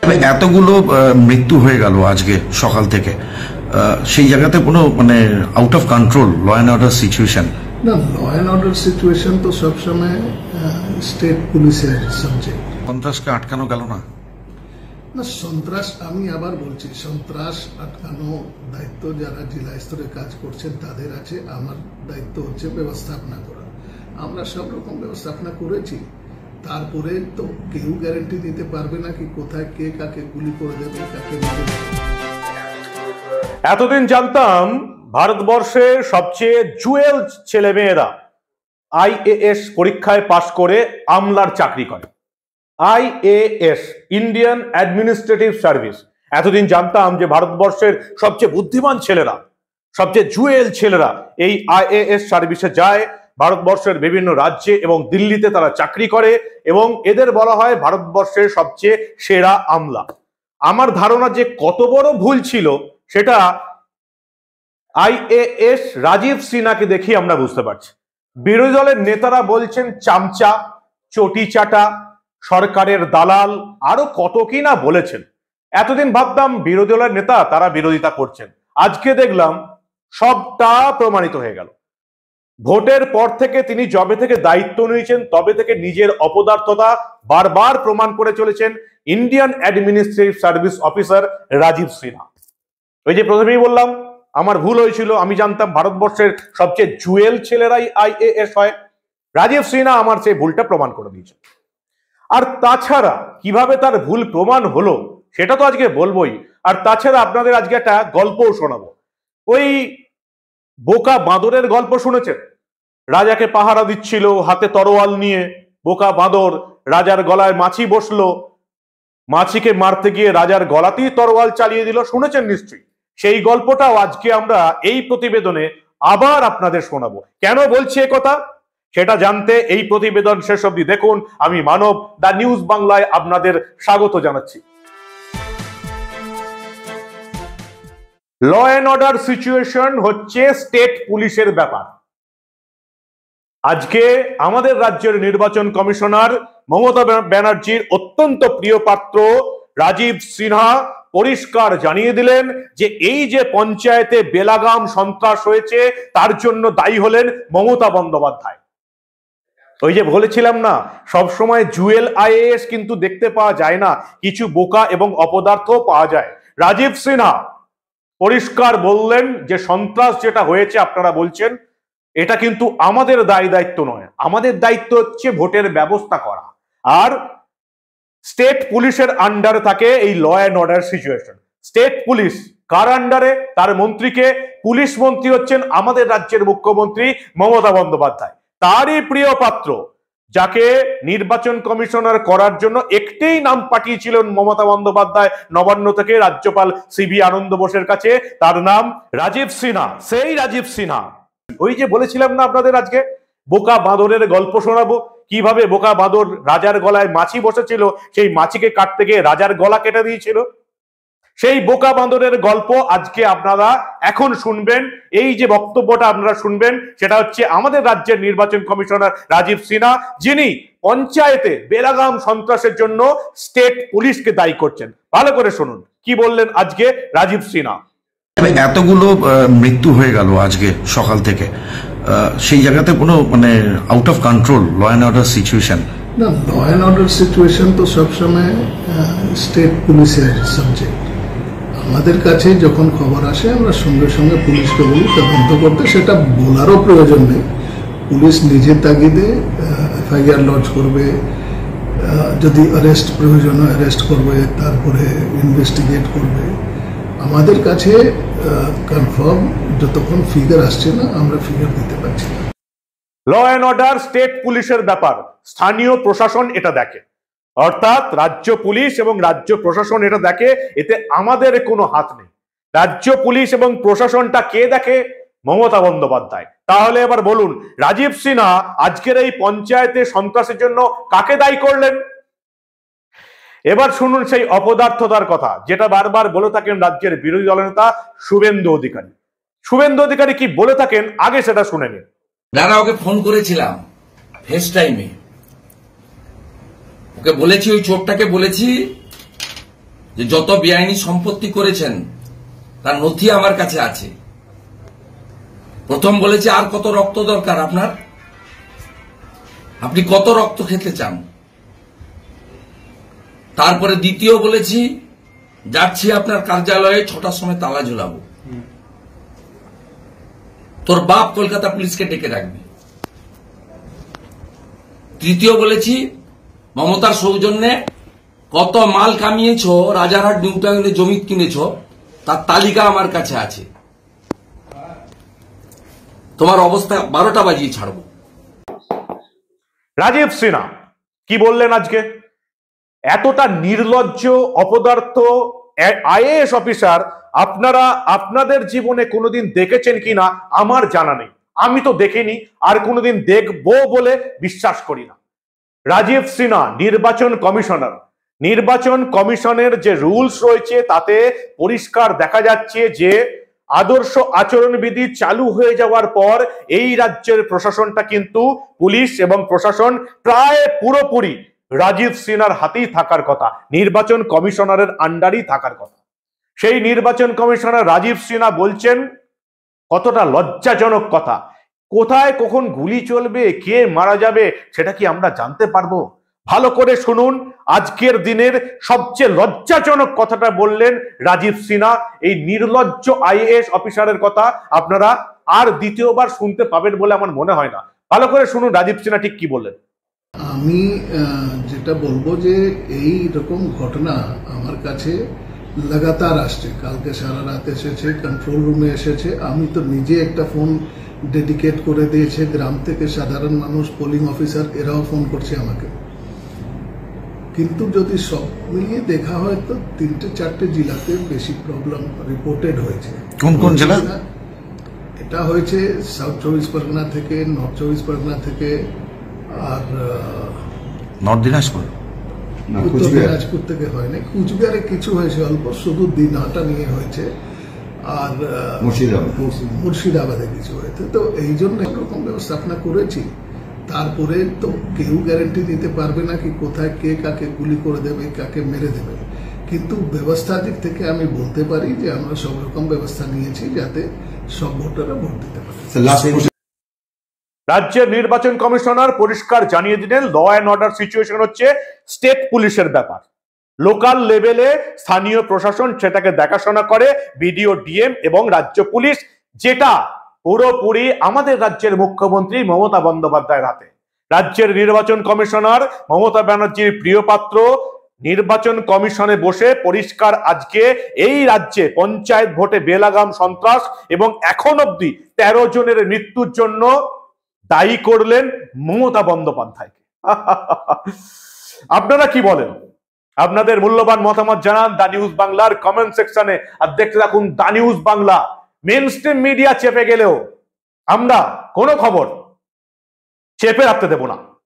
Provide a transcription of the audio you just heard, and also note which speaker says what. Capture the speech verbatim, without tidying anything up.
Speaker 1: এতগুলো মৃত্যু হয়ে গেল আজকে সকাল থেকে, সেই জায়গাতে কোনো মানে out of control law and order situation?
Speaker 2: না, ল অ্যান্ড অর্ডার সিচুয়েশন তো সবসময় স্টেট পুলিশের সাবজেক্ট।
Speaker 1: সন্ত্রাসকে আটকানো গেল না?
Speaker 2: না, সন্ত্রাস আমি আবার বলছি, সন্ত্রাস আটকানো দায়িত্ব যারা জেলা স্তরে কাজ করছেন তাদের আছে। আমার দায়িত্ব হচ্ছে ব্যবস্থাপনা করা। আমরা সব রকম ব্যবস্থাপনা করেছি, তারপরে তো কেউ গ্যারান্টি দিতে পারবে না কি কোথায় কে কাকে গুলি করে দেবে, কাকে মেরে দেবে।
Speaker 3: এতদিন জানতাম ভারতবর্ষের সবচেয়ে জুয়েল ছেলেমেয়েরা আইএএস পরীক্ষায় পাশ করে আমলার চাকরি করে। IAS, Indian administrative service. এতদিন জানতাম যে ভারতবর্ষের সবচেয়ে বুদ্ধিমান ছেলেরা, সবচেয়ে জুয়েল ছেলেরা এই আইএএস সার্ভিসে যায়, ভারতবর্ষের বিভিন্ন রাজ্যে এবং দিল্লিতে তারা চাকরি করে এবং এদের বলা হয় ভারতবর্ষের সবচেয়ে সেরা আমলা। আমার ধারণা যে কত বড় ভুল ছিল সেটা আইএএস রাজীব সিনহাকে দেখি আমরা বুঝতে পারছি। বিরোধী দলের নেতারা বলছেন চামচা, চটি চাটা, সরকারের দালাল, আরো কত কি না বলেছেন। এতদিন ভাবতাম বিরোধী দলের নেতা, তারা বিরোধিতা করছেন। আজকে দেখলাম সবটা প্রমাণিত হয়ে গেল। ভোটের পর থেকে তিনি যবে থেকে দায়িত্ব নিয়েছেন তবে থেকে নিজের অপদার্থতা বারবার প্রমাণ করে চলেছেন Indian administrative service officer Rajiv Sinha. ওই যে প্রথমেই বললাম আমার ভুল হয়েছিল, আমি জানতাম ভারতবর্ষের সবচেয়ে জুয়েল ছেলেরাই আইএএস হয়। রাজীব সিনহা আমার সেই ভুলটা প্রমাণ করে দিয়েছে। আর তাছাড়া কিভাবে তার ভুল প্রমাণ হলো সেটা তো আজকে বলবোই। আর তাছাড়া আপনাদের আজকে একটা গল্পও শোনাবো। ওই বোকা বাঁদরের গল্প শুনেছেন? রাজাকে পাহারা দিচ্ছিল হাতে তরোয়াল নিয়ে, বোকা বাঁদর রাজার গলায় মাছি বসলো, মাছিকে মারতে গিয়ে রাজার গলাতেই তরোয়াল চালিয়ে দিল। শুনেছেন নিশ্চয়ই। সেই গল্পটাও আজকে আমরা এই প্রতিবেদনে আবার আপনাদের শোনাবো। কেন বলছি এ কথা সেটা জানতে এই প্রতিবেদন শেষ অবধি দেখুন। আমি মানব, দা নিউজ বাংলায় আপনাদের স্বাগত জানাচ্ছি। ল অ্যান্ড অর্ডার সিচুয়েশন হচ্ছে স্টেট পুলিশের ব্যাপার। আজকে আমাদের রাজ্যের নির্বাচন কমিশনার মমতা ব্যানার্জির অত্যন্ত প্রিয় পাত্র রাজীব সিনহা পরিষ্কার জানিয়ে দিলেন যে এই যে পঞ্চায়েতে বেলাগাম সন্ত্রাস হয়েছে তার জন্য দায়ী হলেন মমতা বন্দ্যোপাধ্যায়। ওই যে বলেছিলাম না, সবসময় জুয়েল আইএএস কিন্তু দেখতে পাওয়া যায় না, কিছু বোকা এবং অপদার্থ পাওয়া যায়। রাজীব সিনহা পরিষ্কার বললেন যে সন্ত্রাস যেটা হয়েছে আপনারা বলছেন এটা কিন্তু আমাদের দায় দায়িত্ব নয়, আমাদের দায়িত্ব হচ্ছে ভোটের ব্যবস্থা করা। আর স্টেট পুলিশের আন্ডারে থাকে এই law and order situation. State police কার আন্ডারে? তার মন্ত্রীকে, পুলিশ মন্ত্রী হচ্ছেন আমাদের রাজ্যের মুখ্যমন্ত্রী মমতা বন্দ্যোপাধ্যায়। তারই প্রিয় পাত্র, যাকে নির্বাচন কমিশনার করার জন্য একটাই নাম পাঠিয়েছিলেন মমতা বন্দ্যোপাধ্যায় নবান্ন থেকে রাজ্যপাল সিবি আনন্দ বোসের কাছে, তার নাম রাজীব সিনহা। সেই রাজীব সিনহা, ওই যে বলেছিলাম না আপনাদের আজকে বোকা বাঁদরের গল্প শোনাবো, কিভাবে বোকা বাঁদর রাজার গলায় মাছি বসেছিল, সেই মাছিকে কাটতে গিয়ে রাজার গলা কেটে দিয়েছিল। সেই বোকা বাঁদরের গল্প আজকে আপনারা এখন শুনবেন। এই যে বক্তব্যটা আপনারা শুনবেন সেটা হচ্ছে আমাদের রাজ্যের নির্বাচন কমিশনার রাজীব সিনহা, যিনি পঞ্চায়েতে বেলাগাম সন্ত্রাসের জন্য স্টেট পুলিশকে দায়ী করছেন। ভালো করে শুনুন কি বললেন আজকে রাজীব সিনহা।
Speaker 1: এতগুলো মৃত্যু হয়ে গেল আজকে সকাল থেকে, সেই জায়গাতে কোনো মানে out of control law and order situation?
Speaker 2: না, ল অ্যান্ড অর্ডার সিচুয়েশন তো সবসময় স্টেট পুলিশের সাবজেক্ট। আমাদের কাছে যখন খবর আসে আমরা সঙ্গে সঙ্গে পুলিশকে বলি তদন্ত করতে, সেটা বলারও প্রয়োজন নেই। পুলিশ নিজের তাগিদে এফআইআর লঞ্চ করবে, যদি অ্যারেস্ট প্রয়োজন হয় অ্যারেস্ট করবে, তারপরে ইনভেস্টিগেট করবে। আমাদের কাছে কনফার্ম যতক্ষণ ফিগার আসছে না আমরা ফিগার দিতে পারছি না।
Speaker 3: ল অ্যান্ড অর্ডার স্টেট পুলিশের ব্যাপার, স্থানীয় প্রশাসন এটা দেখে, অর্থাৎ রাজ্য পুলিশ এবং রাজ্য প্রশাসন এটা দেখে, এতে আমাদের কোনো হাত নেই। রাজ্য পুলিশ এবং প্রশাসনটা কে দেখে? মমতা বন্দ্যোপাধ্যায়। তাহলে এবার বলুন রাজীব সিনহা আজকের এই পঞ্চায়েতে সন্ত্রাসের জন্য কাকে দায়ী করলেন? এবার শুনুন সেই অপদার্থতার কথা যেটা বারবার বলে থাকেন রাজ্যের বিরোধী দলনেতা শুভেন্দু অধিকারী। শুভেন্দু অধিকারী কি বলে থাকেন আগে সেটা শুনে নিন।
Speaker 4: দাদা ওকে ফোন করেছিলাম ফেস টাইমে, ওকে বলেছি, ওই চোরটাকে বলেছি যে যত বেআইনি সম্পত্তি করেছেন তার নথি আমার কাছে আছে। প্রথম বলেছে আর কত রক্ত দরকার আপনার, আপনি কত রক্ত খেতে চান। তারপরে দ্বিতীয় বলেছি যাচ্ছি আপনার কার্যালয়ে ছটার সময় তালা ঝুলাবো, তোর বাপ কলকাতা পুলিশকে ডেকে রাখবি। তৃতীয় বলেছি মমতার সৌজন্যে কত মাল কামিয়েছ, রাজারহাট নিউ টাউনে জমি কিনেছ তার তালিকা আমার কাছে আছে, তোমার অবস্থা বারোটা বাজিয়ে ছাড়বো।
Speaker 3: রাজীব সিনহা কি বললেন আজকে? এতটা নির্লজ্জ অপদার্থ আইএএস অফিসার আপনারা আপনাদের জীবনে কোনোদিন দেখেছেন কিনা আমার জানা নেই, আমি তো দেখিনি, আর কোনোদিন দেখবো বলে বিশ্বাস করি না। রাজীব সিনহা নির্বাচন কমিশনার, নির্বাচন কমিশনের যে রুলস রয়েছে তাতে পরিষ্কার দেখা যাচ্ছে যে আদর্শ আচরণবিধি চালু হয়ে যাওয়ার পর এই রাজ্যের প্রশাসনটা কিন্তু পুলিশ এবং প্রশাসন প্রায় পুরোপুরি রাজীব সিনহার হাতেই থাকার কথা, নির্বাচন কমিশনারের আন্ডারই থাকার কথা। সেই নির্বাচন কমিশনার রাজীব সিনহা বলছেন কতটা লজ্জাজনক কথা। কোথায় কখন গুলি চলবে, কে মারা যাবে সেটা কি আমরা জানতে পারবো? ভালো করে শুনুন, আজকের দিনের সবচেয়ে লজ্জাজনক কথাটা বললেন রাজীব সিনহা। এই নির্লজ্জ আইএএস অফিসারের কথা আপনারা আর দ্বিতীয়বার শুনতে পাবেন বলে আমার মনে হয় না। ভালো করে শুনুন রাজীব সিনহা ঠিক কি বললেন।
Speaker 2: আমি যেটা বলবো যে এই রকম ঘটনা আমার কাছে লাগাতার আসছে, কালকে সারা রাত এসেছে, কন্ট্রোল রুমে এসেছে। আমি তো নিজে একটা ফোন ডেডিকেট করে দিয়েছে, গ্রাম থেকে সাধারণ মানুষ, পোলিং অফিসার এরাও ফোন করছে আমাকে। কিন্তু যদি সব মিলিয়ে দেখা হয় তো তিনটে চারটে জেলাতে বেশি প্রবলেম রিপোর্টেড হয়েছে।
Speaker 1: কোন কোন জেলা?
Speaker 2: এটা হয়েছে সাউথ চব্বিশ পরগনা থেকে, নর্থ চব্বিশ পরগনা থেকে, আর
Speaker 1: নর্থ দিনাজপুর,
Speaker 2: উত্তর দিনাজপুর থেকে হয়নি। কুচবিহারে কিছু হয়েছে অল্প, শুধু দিনহাটা নিয়ে হয়েছে, আর মুর্শিদাবাদে কিছু হয়েছে। তো এই জন্য একরকম ব্যবস্থাপনা করেছি। তারপরে তো কেউ গ্যারেন্টি দিতে পারবে না কি কোথায় কে কাকে গুলি করে দেবে, কাকে মেরে দেবে, কিন্তু ব্যবস্থার দিক থেকে আমি বলতে পারি যে আমরা সব রকম ব্যবস্থা নিয়েছি যাতে সব ভোটাররা ভোট দিতে পারে।
Speaker 3: রাজ্যের নির্বাচন কমিশনার পরিষ্কার জানিয়ে দিলেন ল অ্যান্ড অর্ডার সিচুয়েশন হচ্ছে স্টেট পুলিশের ব্যাপার। লোকাল লেভেলে স্থানীয় প্রশাসন সেটাকে দেখাশোনা করে, বিডিও, ডিএম এবং রাজ্য পুলিশ, যেটা পুরোপুরি আমাদের রাজ্যের মুখ্যমন্ত্রী মমতা বন্দ্যোপাধ্যায়ের হাতে। রাজ্যের নির্বাচন কমিশনার মমতা ব্যানার্জির প্রিয় পাত্র নির্বাচন কমিশনে বসে পরিষ্কার আজকে এই রাজ্যে পঞ্চায়েত ভোটে বেলাগাম সন্ত্রাস এবং এখন অব্দি তেরো জনের মৃত্যুর জন্য দায়ী করলেন মমতা বন্দ্যোপাধ্যায়কে। আপনারা কি বলেন? আপনাদের মূল্যবান মতামত জানান দা নিউজ বাংলার কমেন্ট সেকশনে। আর দেখতে থাকুন the news Bangla. Mainstream media চেপে গেলেও আমরা কোনো খবর চেপে রাখতে দেব না।